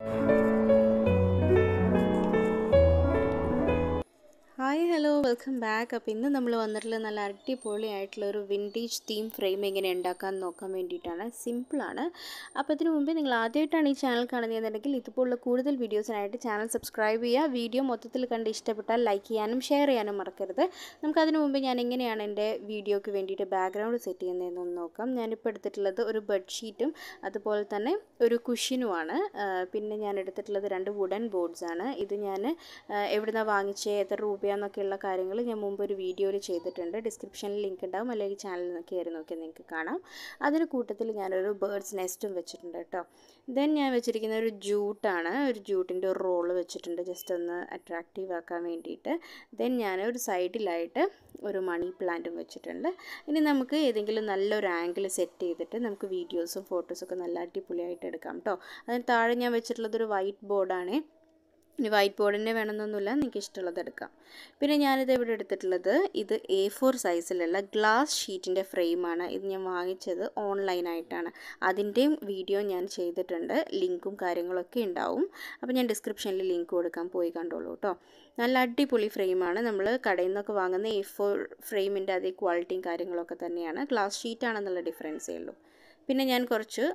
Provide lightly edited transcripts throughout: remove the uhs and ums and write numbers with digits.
Hi, hello, welcome back. അപ്പോൾ ഇന്ന് നമ്മൾ വന്നിട്ടുള്ള നല്ല അടിപൊളിയായിട്ടുള്ള ഒരു വിൻറ്റേജ് തീം ഫ്രെയിം എങ്ങനെ ഉണ്ടാക്കാൻ നോക്കാൻ വേണ്ടിയിട്ടാണ്. സിമ്പിളാണ്. അപ്പോൾ ഇതിനു മുമ്പേ നിങ്ങൾ ആദ്യമായിട്ടാണ് ഈ ചാനൽ കാണുന്നതെന്നുണ്ടെങ്കിൽ ഇതുപോലുള്ള കൂടുതൽ വീഡിയോസിനായിട്ട് ചാനൽ സബ്സ്ക്രൈബ് ചെയ്യുക. വീഡിയോ മൊത്തത്തിൽ കണ്ട് ഇഷ്ടപ്പെട്ടാൽ ലൈക്ക് ചെയ്യാനും ഷെയർ ചെയ്യാനും മറക്കരുത്. നമുക്കതിനു മുമ്പ് ഞാൻ എങ്ങനെയാണ് എൻ്റെ വീഡിയോയ്ക്ക് വേണ്ടിയിട്ട് ബാക്ക്ഗ്രൗണ്ട് സെറ്റ് ചെയ്യുന്നതെന്നൊന്ന് നോക്കാം. ഞാനിപ്പോൾ എടുത്തിട്ടുള്ളത് ഒരു ബെഡ്ഷീറ്റും അതുപോലെ തന്നെ ഒരു കുഷ്യനുമാണ്. പിന്നെ ഞാൻ എടുത്തിട്ടുള്ളത് 2 വുഡൻ ബോർഡ്സാണ്. ഇത് ഞാൻ എവിടുന്നാണ് വാങ്ങിച്ചത്, എത്ര രൂപയാണെന്നൊക്കെയുള്ള കാര്യങ്ങൾ ഞാൻ മുമ്പ് ഒരു വീഡിയോയിൽ ചെയ്തിട്ടുണ്ട്. ഡിസ്ക്രിപ്ഷനിൽ ലിങ്ക് ഉണ്ടാവും, അല്ലെങ്കിൽ ചാനലിൽ കയറി നോക്കിയാൽ നിങ്ങൾക്ക് കാണാം. അതിന് കൂട്ടത്തിൽ ഞാനൊരു ബേർഡ്സ് നെസ്റ്റും വെച്ചിട്ടുണ്ട് കേട്ടോ. ദെൻ ഞാൻ വെച്ചിരിക്കുന്ന ഒരു ജൂട്ടാണ്. ഒരു ജൂട്ടിൻ്റെ ഒരു റോള് വെച്ചിട്ടുണ്ട്, ജസ്റ്റ് ഒന്ന് അട്രാക്റ്റീവ് ആക്കാൻ വേണ്ടിയിട്ട്. ദെൻ ഞാൻ ഒരു സൈഡിലായിട്ട് ഒരു മണി പ്ലാന്റും വെച്ചിട്ടുണ്ട്. ഇനി നമുക്ക് ഏതെങ്കിലും നല്ലൊരു ആംഗിൾ സെറ്റ് ചെയ്തിട്ട് നമുക്ക് വീഡിയോസും ഫോട്ടോസൊക്കെ നല്ല അടിപൊളിയായിട്ട് എടുക്കാം കേട്ടോ. അതിന് താഴെ ഞാൻ വെച്ചിട്ടുള്ളത് ഒരു വൈറ്റ് ബോർഡാണ്. ഇനി വൈറ്റ് ബോർഡിൻ്റെ വേണമെന്നൊന്നുമില്ല, നിങ്ങൾക്ക് ഇഷ്ടമുള്ളത് എടുക്കാം. പിന്നെ ഞാനിത് ഇവിടെ എടുത്തിട്ടുള്ളത് ഇത് A4 സൈസിലുള്ള ഗ്ലാസ് ഷീറ്റിൻ്റെ ഫ്രെയിമാണ്. ഇത് ഞാൻ വാങ്ങിച്ചത് ഓൺലൈനായിട്ടാണ്. അതിൻ്റെയും വീഡിയോ ഞാൻ ചെയ്തിട്ടുണ്ട്, ലിങ്കും കാര്യങ്ങളൊക്കെ ഉണ്ടാവും. അപ്പോൾ ഞാൻ ഡിസ്ക്രിപ്ഷനിൽ ലിങ്ക് കൊടുക്കാൻ, പോയി കണ്ടോളൂ കേട്ടോ. നല്ല അടിപൊളി ഫ്രെയിമാണ്. നമ്മൾ കടയിൽ നിന്നൊക്കെ വാങ്ങുന്ന A4 ഫ്രെയിമിൻ്റെ അതേ ക്വാളിറ്റിയും കാര്യങ്ങളൊക്കെ തന്നെയാണ്. ഗ്ലാസ് ഷീറ്റാണെന്നുള്ള ഡിഫറൻസേ ഉള്ളൂ. പിന്നെ ഞാൻ കുറച്ച്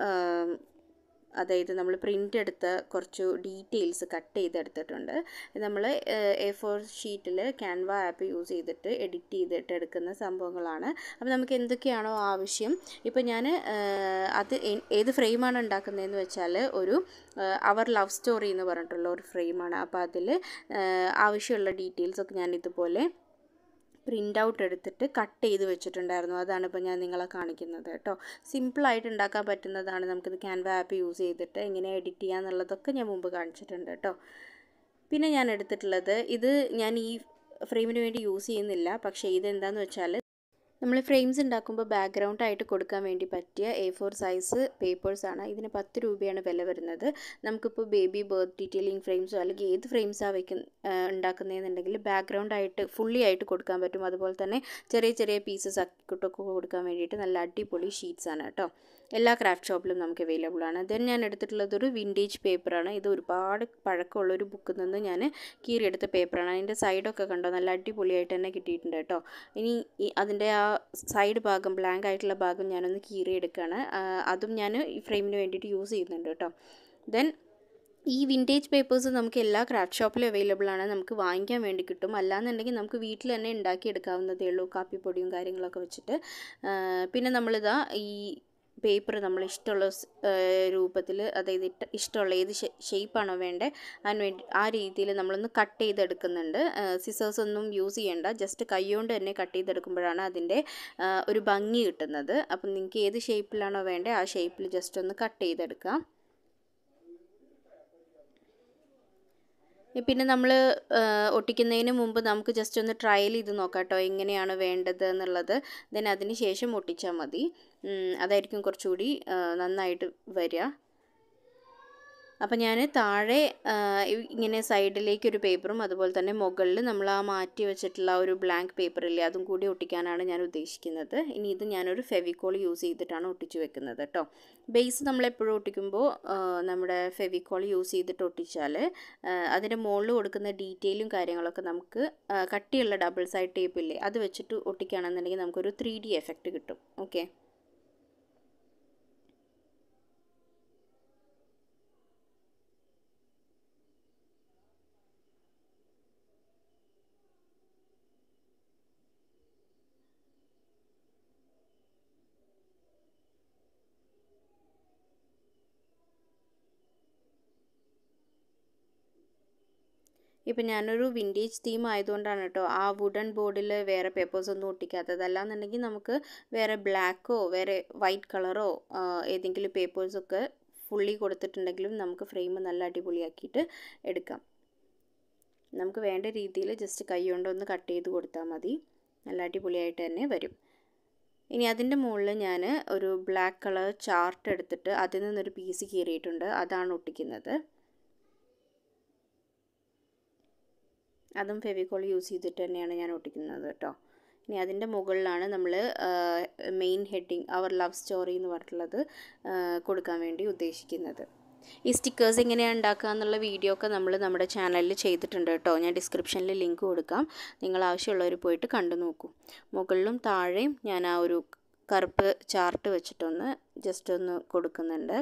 അതായത് നമ്മൾ പ്രിൻ്റ് എടുത്ത കുറച്ച് ഡീറ്റെയിൽസ് കട്ട് ചെയ്തെടുത്തിട്ടുണ്ട്. നമ്മൾ A4 ഷീറ്റിൽ ക്യാൻവ ആപ്പ് യൂസ് ചെയ്തിട്ട് എഡിറ്റ് ചെയ്തിട്ട് എടുക്കുന്ന സംഭവങ്ങളാണ്. അപ്പോൾ നമുക്ക് എന്തൊക്കെയാണോ ആവശ്യം, ഇപ്പോൾ ഞാൻ അത് ഏത് ഫ്രെയിമാണ് ഉണ്ടാക്കുന്നതെന്ന് വെച്ചാൽ ഒരു അവർ ലവ് സ്റ്റോറി എന്ന് പറഞ്ഞിട്ടുള്ള ഒരു ഫ്രെയിമാണ്. അപ്പോൾ അതിൽ ആവശ്യമുള്ള ഡീറ്റെയിൽസൊക്കെ ഞാൻ ഇതുപോലെ പ്രിൻ്റ് ഔട്ട് എടുത്തിട്ട് കട്ട് ചെയ്ത് വെച്ചിട്ടുണ്ടായിരുന്നു. അതാണ് ഇപ്പോൾ ഞാൻ നിങ്ങളെ കാണിക്കുന്നത് കേട്ടോ. സിമ്പിളായിട്ട് ഉണ്ടാക്കാൻ പറ്റുന്നതാണ്. നമുക്കിത് ക്യാൻവ ആപ്പ് യൂസ് ചെയ്തിട്ട് എങ്ങനെ എഡിറ്റ് ചെയ്യാന്നുള്ളതൊക്കെ ഞാൻ മുമ്പ് കാണിച്ചിട്ടുണ്ട് കേട്ടോ. പിന്നെ ഞാൻ എടുത്തിട്ടുള്ളത് ഇത് ഞാൻ ഈ ഫ്രെയിമിന് വേണ്ടി യൂസ് ചെയ്യുന്നില്ല, പക്ഷേ ഇതെന്താണെന്ന് വെച്ചാൽ നമ്മൾ ഫ്രെയിംസ് ഉണ്ടാക്കുമ്പോൾ ബാക്ക്ഗ്രൗണ്ട് ആയിട്ട് കൊടുക്കാൻ വേണ്ടി പറ്റിയ A4 സൈസ് പേപ്പേഴ്സാണ്. ഇതിന് 10 രൂപയാണ് വില വരുന്നത്. നമുക്കിപ്പോൾ ബേബി ബർത്ത് ഡീറ്റെയിലിംഗ് ഫ്രെയിംസോ അല്ലെങ്കിൽ ഏത് ഫ്രെയിംസാണ് ഉണ്ടാക്കുന്നതെന്നുണ്ടെങ്കിൽ ബാക്ക്ഗ്രൗണ്ട് ആയിട്ട് ഫുള്ളി ആയിട്ട് കൊടുക്കാൻ പറ്റും. അതുപോലെ തന്നെ ചെറിയ ചെറിയ പീസസ് ആക്കിയിട്ടൊക്കെ കൊടുക്കാൻ വേണ്ടിയിട്ട് നല്ല അടിപൊളി ഷീറ്റ്സാണ് കേട്ടോ. എല്ലാ ക്രാഫ്റ്റ് ഷോപ്പിലും നമുക്ക് അവൈലബിൾ ആണ്. ദെൻ ഞാൻ എടുത്തിട്ടുള്ളത് ഒരു വിൻറ്റേജ് പേപ്പറാണ്. ഇത് ഒരുപാട് പഴക്കമുള്ളൊരു ബുക്കിൽ നിന്ന് ഞാൻ കീറിയെടുത്ത പേപ്പറാണ്. അതിൻ്റെ സൈഡൊക്കെ കണ്ടോ, നല്ല അടിപൊളിയായിട്ട് തന്നെ കിട്ടിയിട്ടുണ്ട് കേട്ടോ. ഇനി അതിൻ്റെ ആ സൈഡ് ഭാഗം, ബ്ലാങ്ക് ആയിട്ടുള്ള ഭാഗം ഞാനൊന്ന് കീറിയെടുക്കുകയാണ്. അതും ഞാൻ ഈ ഫ്രെയിമിന് വേണ്ടിയിട്ട് യൂസ് ചെയ്യുന്നുണ്ട് കേട്ടോ. ദെൻ ഈ വിൻറ്റേജ് പേപ്പേഴ്സ് നമുക്ക് എല്ലാ ക്രാഫ്റ്റ് ഷോപ്പിലും അവൈലബിൾ ആണ്. നമുക്ക് വാങ്ങിക്കാൻ വേണ്ടി കിട്ടും. അല്ലാന്നുണ്ടെങ്കിൽ നമുക്ക് വീട്ടിൽ തന്നെ ഉണ്ടാക്കിയെടുക്കാവുന്നതേ ഉള്ളൂ, കാപ്പിപ്പൊടിയും കാര്യങ്ങളൊക്കെ വെച്ചിട്ട്. പിന്നെ നമ്മളിതാ ഈ പേപ്പർ നമ്മൾ ഇഷ്ടമുള്ള രൂപത്തിൽ, അതായത് ഇഷ്ടമുള്ള ഏത് ഷേപ്പാണോ വേണ്ടത് അതിന് വേണ്ടി ആ രീതിയിൽ നമ്മളൊന്ന് കട്ട് ചെയ്തെടുക്കുന്നുണ്ട്. സിസേഴ്സ് ഒന്നും യൂസ് ചെയ്യേണ്ട, ജസ്റ്റ് കൈകൊണ്ട് തന്നെ കട്ട് ചെയ്തെടുക്കുമ്പോഴാണ് അതിൻ്റെ ഒരു ഭംഗി കിട്ടുന്നത്. അപ്പം നിങ്ങൾക്ക് ഏത് ഷേപ്പിലാണോ വേണ്ടത് ആ ഷേപ്പിൽ ജസ്റ്റ് ഒന്ന് കട്ട് ചെയ്തെടുക്കാം. പിന്നെ നമ്മൾ ഒട്ടിക്കുന്നതിന് മുമ്പ് നമുക്ക് ജസ്റ്റ് ഒന്ന് ട്രയൽ ചെയ്ത് നോക്കാം കേട്ടോ, എങ്ങനെയാണ് വേണ്ടത് എന്നുള്ളത്. ദെൻ അതിന് ശേഷം ഒട്ടിച്ചാൽ മതി. അതായിരിക്കും കുറച്ചുകൂടി നന്നായിട്ട് വരിക. അപ്പോൾ ഞാൻ താഴെ ഇങ്ങനെ സൈഡിലേക്ക് ഒരു പേപ്പറും അതുപോലെ തന്നെ മുകളിൽ നമ്മൾ ആ മാറ്റി വെച്ചിട്ടുള്ള ഒരു ബ്ലാങ്ക് പേപ്പറില്ലേ, അതും കൂടി ഒട്ടിക്കാനാണ് ഞാൻ ഉദ്ദേശിക്കുന്നത്. ഇനി ഇത് ഞാനൊരു ഫെവിക്കോൾ യൂസ് ചെയ്തിട്ടാണ് ഒട്ടിച്ച് വെക്കുന്നത് കേട്ടോ. ബേസ് നമ്മളെപ്പോഴും ഒട്ടിക്കുമ്പോൾ നമ്മുടെ ഫെവിക്കോൾ യൂസ് ചെയ്തിട്ട് ഒട്ടിച്ചാൽ അതിൻ്റെ മുകളിൽ കൊടുക്കുന്ന ഡീറ്റെയിലും കാര്യങ്ങളൊക്കെ നമുക്ക് കട്ടിയുള്ള ഡബിൾ സൈഡ് ടേപ്പ് ഇല്ലേ, അത് വെച്ചിട്ട് ഒട്ടിക്കുകയാണെന്നുണ്ടെങ്കിൽ നമുക്കൊരു 3D എഫക്റ്റ് കിട്ടും. ഓക്കെ. ഇപ്പം ഞാനൊരു വിൻറ്റേജ് തീം ആയതുകൊണ്ടാണ് കേട്ടോ ആ വുഡൻ ബോർഡിൽ വേറെ പേപ്പേഴ്സൊന്നും ഒട്ടിക്കാത്തത്. അല്ലാന്നുണ്ടെങ്കിൽ നമുക്ക് വേറെ ബ്ലാക്കോ വേറെ വൈറ്റ് കളറോ ഏതെങ്കിലും പേപ്പേഴ്സൊക്കെ ഫുള്ളി കൊടുത്തിട്ടുണ്ടെങ്കിലും നമുക്ക് ഫ്രെയിം നല്ല അടിപൊളിയാക്കിയിട്ട് എടുക്കാം. നമുക്ക് വേണ്ട രീതിയിൽ ജസ്റ്റ് കൈ കൊണ്ടൊന്ന് കട്ട് ചെയ്ത് കൊടുത്താൽ മതി, നല്ല അടിപൊളിയായിട്ട് തന്നെ വരും. ഇനി അതിൻ്റെ മുകളിൽ ഞാൻ ഒരു ബ്ലാക്ക് കളർ ചാർട്ട് എടുത്തിട്ട് അതിൽ നിന്നൊരു പീസ് കീറിയിട്ടുണ്ട്, അതാണ് ഒട്ടിക്കുന്നത്. അതും ഫെവിക്കോൾ യൂസ് ചെയ്തിട്ട് തന്നെയാണ് ഞാൻ ഒട്ടിക്കുന്നത് കേട്ടോ. ഇനി അതിൻ്റെ മുകളിലാണ് നമ്മൾ main heading our love story എന്ന് പറഞ്ഞിട്ടുള്ളത് കൊടുക്കാൻ വേണ്ടി ഉദ്ദേശിക്കുന്നത്. ഈ സ്റ്റിക്കേഴ്സ് എങ്ങനെയാണ് ഉണ്ടാക്കുക എന്നുള്ള വീഡിയോ ഒക്കെ നമ്മൾ നമ്മുടെ ചാനലിൽ ചെയ്തിട്ടുണ്ട് കേട്ടോ. ഞാൻ ഡിസ്ക്രിപ്ഷനിൽ ലിങ്ക് കൊടുക്കാം, നിങ്ങൾ ആവശ്യമുള്ളവർ പോയിട്ട് കണ്ടു നോക്കൂ. മുകളിലും താഴെയും ഞാൻ ആ ഒരു കറുപ്പ് ചാർട്ട് വെച്ചിട്ടൊന്ന് ജസ്റ്റ് ഒന്ന് കൊടുക്കുന്നുണ്ട്.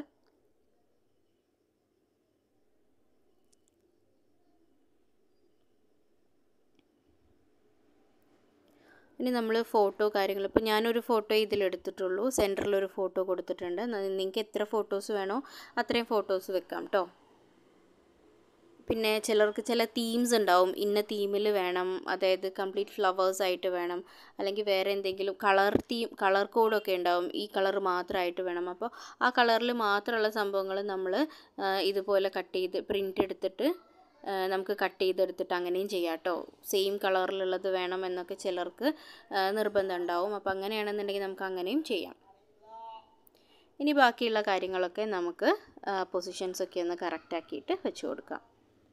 ഇനി നമ്മൾ ഫോട്ടോ കാര്യങ്ങൾ, ഇപ്പോൾ ഞാനൊരു ഫോട്ടോ ഇതിലെടുത്തിട്ടുള്ളൂ, സെൻറ്ററിലൊരു ഫോട്ടോ കൊടുത്തിട്ടുണ്ട്. നിങ്ങൾക്ക് എത്ര ഫോട്ടോസ് വേണോ അത്രയും ഫോട്ടോസ് വെക്കാം കേട്ടോ. പിന്നെ ചിലർക്ക് ചില തീംസ് ഉണ്ടാവും, ഇന്ന തീമിൽ വേണം, അതായത് കംപ്ലീറ്റ് ഫ്ലവേഴ്സ് ആയിട്ട് വേണം, അല്ലെങ്കിൽ വേറെ എന്തെങ്കിലും കളർ കോഡൊക്കെ ഉണ്ടാവും, ഈ കളർ മാത്രമായിട്ട് വേണം. അപ്പോൾ ആ കളറിൽ മാത്രമുള്ള സംഭവങ്ങൾ നമ്മൾ ഇതുപോലെ കട്ട് ചെയ്ത് പ്രിൻ്റ് എടുത്തിട്ട് നമുക്ക് കട്ട് ചെയ്തെടുത്തിട്ട് അങ്ങനെയും ചെയ്യാം കേട്ടോ. സെയിം കളറിലുള്ളത് വേണം എന്നൊക്കെ ചിലർക്ക് നിർബന്ധം ഉണ്ടാവും. അപ്പോൾ അങ്ങനെയാണെന്നുണ്ടെങ്കിൽ നമുക്ക് അങ്ങനെയും ചെയ്യാം. ഇനി ബാക്കിയുള്ള കാര്യങ്ങളൊക്കെ നമുക്ക് പൊസിഷൻസൊക്കെ ഒന്ന് കറക്റ്റാക്കിയിട്ട് വെച്ച് കൊടുക്കാം.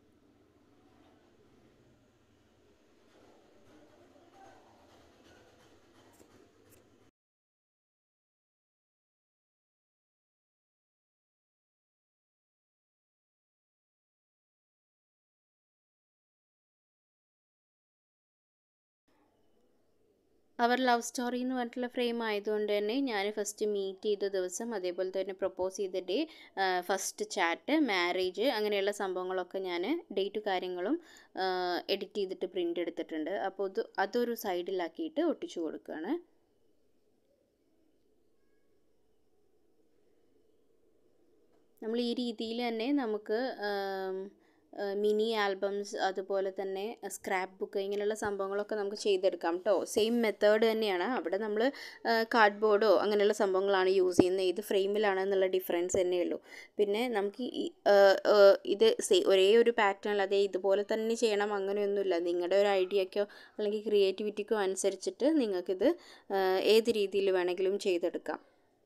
അവർ ലവ് സ്റ്റോറി എന്ന് പറഞ്ഞിട്ടുള്ള ഫ്രെയിം ആയതുകൊണ്ട് തന്നെ ഞാൻ ഫസ്റ്റ് മീറ്റ് ചെയ്ത ദിവസം, അതേപോലെ തന്നെ പ്രപ്പോസ് ചെയ്ത ഡേ, ഫസ്റ്റ് ചാറ്റ്, മാരേജ്, അങ്ങനെയുള്ള സംഭവങ്ങളൊക്കെ ഞാൻ ഡേറ്റ് കാര്യങ്ങളും എഡിറ്റ് ചെയ്തിട്ട് പ്രിൻ്റ് എടുത്തിട്ടുണ്ട്. അപ്പോൾ അതൊരു സൈഡിലാക്കിയിട്ട് ഒട്ടിച്ചു കൊടുക്കുകയാണ്. നമ്മൾ ഈ രീതിയിൽ തന്നെ നമുക്ക് മിനി ആൽബംസ്, അതുപോലെ തന്നെ സ്ക്രാപ്പ് ബുക്ക്, ഇങ്ങനെയുള്ള സംഭവങ്ങളൊക്കെ നമുക്ക് ചെയ്തെടുക്കാം കേട്ടോ. സെയിം മെത്തേഡ് തന്നെയാണ്. അവിടെ നമ്മൾ കാർഡ്ബോർഡോ അങ്ങനെയുള്ള സംഭവങ്ങളാണ് യൂസ് ചെയ്യുന്നത്. ഇത് ഫ്രെയിമിലാണെന്നുള്ള ഡിഫറൻസ് തന്നെയുള്ളൂ. പിന്നെ നമുക്ക് ഇത് ഒരേ ഒരു പാറ്റേൺ, അതേ ഇതുപോലെ തന്നെ ചെയ്യണം അങ്ങനെയൊന്നുമില്ല. നിങ്ങളുടെ ഒരു ഐഡിയക്കോ അല്ലെങ്കിൽ ക്രിയേറ്റിവിറ്റിക്കോ അനുസരിച്ചിട്ട് നിങ്ങൾക്കിത് ഏത് രീതിയിൽ വേണമെങ്കിലും ചെയ്തെടുക്കാം.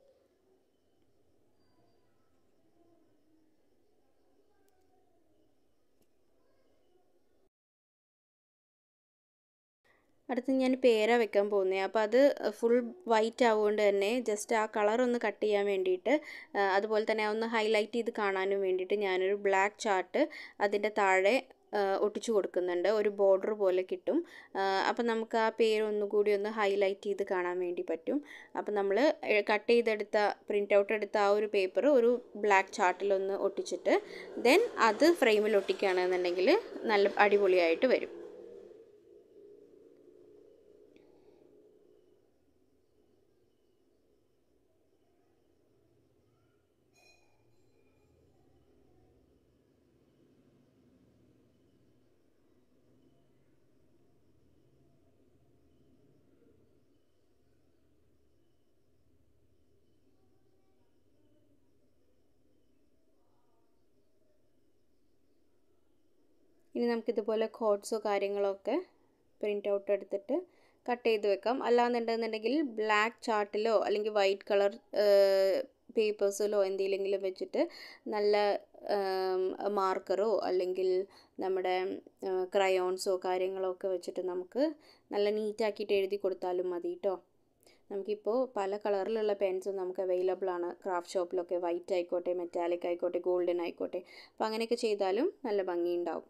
അടുത്ത് ഞാൻ പേര വെക്കാൻ പോകുന്നത്. അപ്പോൾ അത് ഫുൾ വൈറ്റ് ആവുകൊണ്ട് തന്നെ ജസ്റ്റ് ആ കളർ ഒന്ന് കട്ട് ചെയ്യാൻ വേണ്ടിയിട്ട്, അതുപോലെ തന്നെ ഒന്ന് ഹൈലൈറ്റ് ചെയ്ത് കാണാനും വേണ്ടിയിട്ട് ഞാനൊരു ബ്ലാക്ക് ചാർട്ട് അതിൻ്റെ താഴെ ഒട്ടിച്ചു കൊടുക്കുന്നുണ്ട്. ഒരു ബോർഡർ പോലെ കിട്ടും. അപ്പം നമുക്ക് ആ പേര് ഒന്നുകൂടി ഒന്ന് ഹൈലൈറ്റ് ചെയ്ത് കാണാൻ വേണ്ടി പറ്റും. അപ്പം നമ്മൾ കട്ട് ചെയ്തെടുത്ത പ്രിൻ്റ് ഔട്ട് എടുത്ത ആ ഒരു പേപ്പർ ഒരു ബ്ലാക്ക് ചാർട്ടിലൊന്ന് ഒട്ടിച്ചിട്ട് ദെൻ അത് ഫ്രെയിമിൽ ഒട്ടിക്കുകയാണെന്നുണ്ടെങ്കിൽ നല്ല അടിപൊളിയായിട്ട് വരും. ഇനി നമുക്കിതുപോലെ കോഡ്സോ കാര്യങ്ങളൊക്കെ പ്രിൻ്റ് ഔട്ട് എടുത്തിട്ട് കട്ട് ചെയ്ത് വെക്കാം. അല്ലാന്നുണ്ടെന്നുണ്ടെങ്കിൽ ബ്ലാക്ക് ചാർട്ടിലോ അല്ലെങ്കിൽ വൈറ്റ് കളർ പേപ്പേഴ്സിലോ എന്തെങ്കിലും വെച്ചിട്ട് നല്ല മാർക്കറോ അല്ലെങ്കിൽ നമ്മുടെ ക്രയോൺസോ കാര്യങ്ങളോ ഒക്കെ വെച്ചിട്ട് നമുക്ക് നല്ല നീറ്റാക്കിയിട്ട് എഴുതി കൊടുത്താലും മതി കേട്ടോ. നമുക്കിപ്പോൾ പല കളറിലുള്ള പെൻസും നമുക്ക് അവൈലബിൾ ആണ് ക്രാഫ്റ്റ് ഷോപ്പിലൊക്കെ. വൈറ്റ് ആയിക്കോട്ടെ, മെറ്റാലിക് ആയിക്കോട്ടെ, ഗോൾഡൻ ആയിക്കോട്ടെ. അപ്പോൾ അങ്ങനെയൊക്കെ ചെയ്താലും നല്ല ഭംഗിയുണ്ടാവും.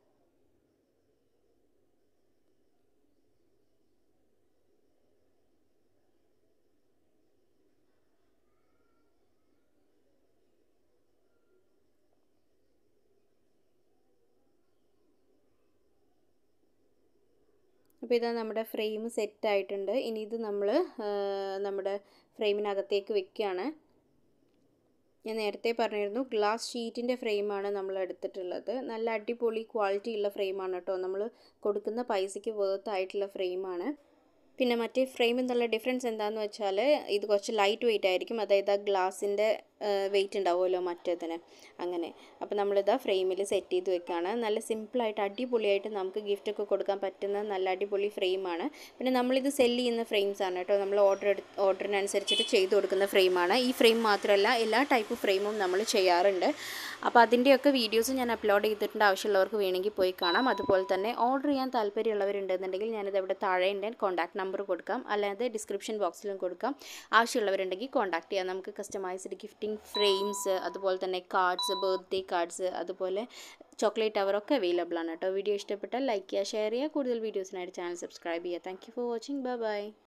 അപ്പോൾ ഇതാ നമ്മുടെ ഫ്രെയിം സെറ്റ് ആയിട്ടുണ്ട്. ഇനി ഇത് നമ്മൾ നമ്മുടെ ഫ്രെയിമിനകത്തേക്ക് വെക്കുകയാണ്. ഞാൻ നേരത്തെ പറഞ്ഞിരുന്നു ഗ്ലാസ് ഷീറ്റിൻ്റെ ഫ്രെയിമാണ് നമ്മൾ എടുത്തിട്ടുള്ളത്. നല്ല അടിപൊളി ക്വാളിറ്റി ഉള്ള ഫ്രെയിമാണ് കേട്ടോ. നമ്മൾ കൊടുക്കുന്ന പൈസയ്ക്ക് വർത്ത് ആയിട്ടുള്ള ഫ്രെയിമാണ്. പിന്നെ മറ്റേ ഫ്രെയിം എന്നുള്ള ഡിഫറൻസ് എന്താണെന്ന് വെച്ചാൽ ഇത് കുറച്ച് ലൈറ്റ് വെയിറ്റ് ആയിരിക്കും. അതായത് ആ ഗ്ലാസിൻ്റെ വെയിറ്റ് ഉണ്ടാവുമല്ലോ മറ്റേതിന്, അങ്ങനെ. അപ്പോൾ നമ്മളിതാ ഫ്രെയിമിൽ സെറ്റ് ചെയ്ത് വെക്കുകയാണ്. നല്ല സിമ്പിളായിട്ട് അടിപൊളിയായിട്ട് നമുക്ക് ഗിഫ്റ്റൊക്കെ കൊടുക്കാൻ പറ്റുന്ന നല്ല അടിപൊളി ഫ്രെയിമാണ്. പിന്നെ നമ്മളിത് സെല്ല് ചെയ്യുന്ന ഫ്രെയിംസാണ് കേട്ടോ. നമ്മൾ ഓർഡറിനനുസരിച്ചിട്ട് ചെയ്ത് കൊടുക്കുന്ന ഫ്രെയിമാണ്. ഈ ഫ്രെയിം മാത്രമല്ല എല്ലാ ടൈപ്പ് ഫ്രെയിമും നമ്മൾ ചെയ്യാറുണ്ട്. അപ്പോൾ അതിൻ്റെയൊക്കെ വീഡിയോസ് ഞാൻ അപ്ലോഡ് ചെയ്തിട്ടുണ്ട്. ആവശ്യമുള്ളവർക്ക് വേണമെങ്കിൽ പോയി കാണാം. അതുപോലെ തന്നെ ഓർഡർ ചെയ്യാൻ താല്പര്യമുള്ളവരുണ്ടെന്നുണ്ടെങ്കിൽ ഞാനിത് ഇവിടെ താഴെ എൻ്റെ കോൺടാക്ട് നമ്പർ കൊടുക്കാം, അല്ലാതെ ഡിസ്ക്രിപ്ഷൻ ബോക്സിലും കൊടുക്കാം. ആവശ്യമുള്ളവരുണ്ടെങ്കിൽ കോൺടാക്ട് ചെയ്യാം. നമുക്ക് കസ്റ്റമൈസ്ഡ് ഗിഫ്റ്റിംഗ് ഗ്രീറ്റിംഗ് ഫ്രെയിംസ്, അതുപോലെ തന്നെ കാർഡ്സ്, ബർത്ത്ഡേ കാർഡ്സ്, അതുപോലെ ചോക്ലേറ്റ് ടവറൊക്കെ അവൈലബിൾ ആണ് കേട്ടോ. വീഡിയോ ഇഷ്ടപ്പെട്ടാൽ ലൈക്ക് ചെയ്യുക, ഷെയർ ചെയ്യുക. കൂടുതൽ വീഡിയോസിനായിട്ട് ചാനൽ സബ്സ്ക്രൈബ് ചെയ്യുക. Thank you for watching. Bye by.